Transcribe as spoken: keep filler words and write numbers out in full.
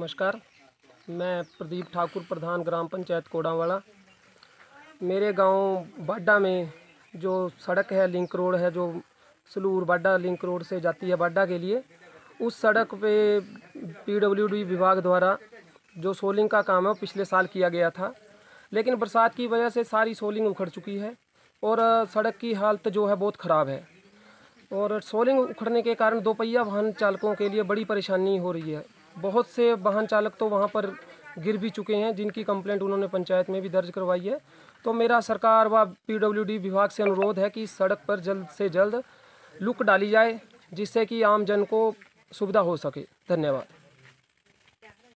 नमस्कार, मैं प्रदीप ठाकुर, प्रधान ग्राम पंचायत कोडावाला। मेरे गांव बाड्डा में जो सड़क है, लिंक रोड है, जो सलूर बाड्डा लिंक रोड से जाती है बाड्डा के लिए, उस सड़क पे पीडब्ल्यूडी विभाग द्वारा जो सोलिंग का काम है वो पिछले साल किया गया था, लेकिन बरसात की वजह से सारी सोलिंग उखड़ चुकी है और सड़क की हालत जो है बहुत ख़राब है। और सोलिंग उखड़ने के कारण दोपहिया वाहन चालकों के लिए बड़ी परेशानी हो रही है। बहुत से वाहन चालक तो वहां पर गिर भी चुके हैं, जिनकी कंप्लेंट उन्होंने पंचायत में भी दर्ज करवाई है। तो मेरा सरकार व पीडब्ल्यूडी विभाग से अनुरोध है कि सड़क पर जल्द से जल्द लुक डाली जाए, जिससे कि आम जन को सुविधा हो सके। धन्यवाद।